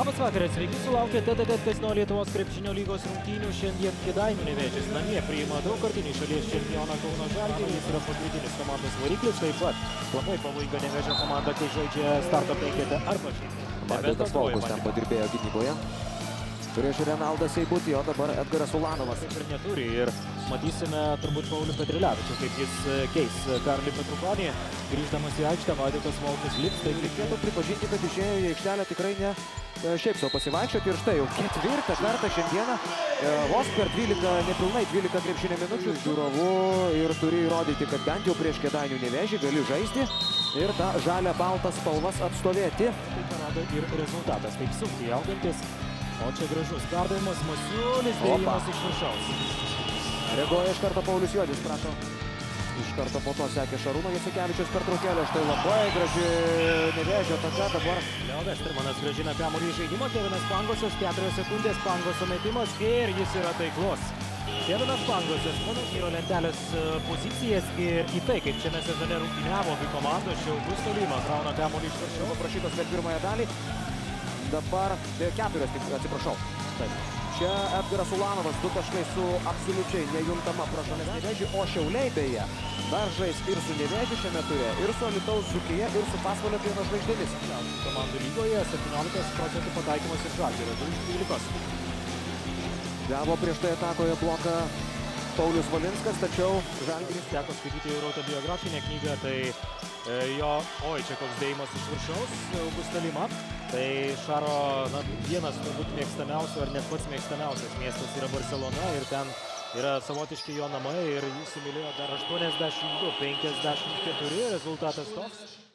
Labas vakaras, sveiki sulaukė TTT Kazino Lietuvos krepšinio lygos rungtynių. Šiandien Kėdainių Nevėžis namie priima daugkartinį šalies čempioną Kauno Žalgirį. Jis yra pagrindinis komandos variklis, taip pat labai pavojinga Nevėžio komanda, kai žaidžia starto penkete arba šiandien. Vaidotas Volkus ten padirbėjo gynyboje. Prieš Renaldą Seibutį, o dabar Edgaras Ulanovas. Taip ir neturi ir matysime turbūt Paulių Petrilevičių, kaip jis keis Karlį Petrukonį. Grįždamas į aikštę, Vaidotas Volkus liks. Tai reikėtų pripažinti, kad išėjo į aikštelę tikrai ne šiaip sau pasivaikščioti. Ir štai jau ketvirtą kartą šiandieną vos per 12, nepilnai 12 krepšinio minučių žiūrovų ir turi įrodyti, kad bent jau prieš Kėdainių Nevėžį gali žaisti ir tą žalią baltą spalvas atstovėti. Tai parodo ir rezultatas, taip sunkiai augantis. O čia gražus perdavimas, Masiulis dėjimas iš viršaus. Reaguoja iš karto Paulius Juodis, prašo. Iš karto po to sekė Šarūno Jasikevičius pertraukėlę. Štai labai graži Nevėžio ataka dabar. Leo Vestermanas grąžina kamuolį į žaidimą. Kevinas Pangosas, 4 sekundės, Pangoso metimas ir jis yra taiklus. Kevinas Pangosas numatyro lentelės pozicijas ir į tai, kaip šiame sezone rungtyniavo abi komandos. Čia Augusto Lima krauna kamuolį iš viršaus. Paprašytas per pirmąją dalį. Dabar 4, atsiprašau. Taip. Čia Edgaras Ulanovas 2 taškai su absoliučiai nejuntama pražanga Nevėžį, o Šiauliai beje dar žais ir su Nevėžiu šiame ture, ir su Alytaus Dzūkija, ir su Pasvalio Pieno Žvaigždėmis. Komandų lygoje 17% pataikymas iš Žalgirio, 12. Gavo prieš tai atakoje bloką Paulius Valinskas, tačiau Žalgiris teko skaityti ir autobiografinę knygą, tai jo, čia koks dėjimas iš viršaus, Augusto Lima. Tai Šaro, vienas turbūt mėgstamiausių, ar net pats mėgstamiausias miestas yra Barcelona ir ten yra savotiški jo namai ir jį įsimylėjo dar 82-54, rezultatas toks.